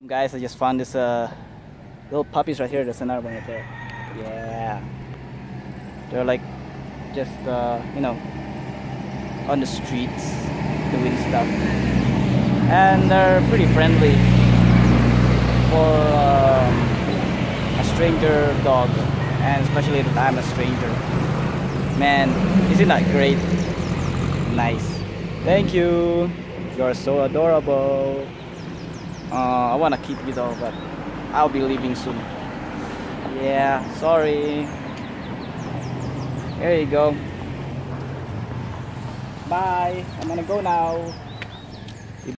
Guys, I just found this little puppies right here. There's another one right there. Yeah, they're like just on the streets doing stuff, and they're pretty friendly for a stranger dog, and especially that I'm a stranger. Man, isn't that great? Nice. Thank you. You're so adorable. I wanna keep you though, but I'll be leaving soon. Yeah, sorry. There you go. Bye. I'm gonna go now.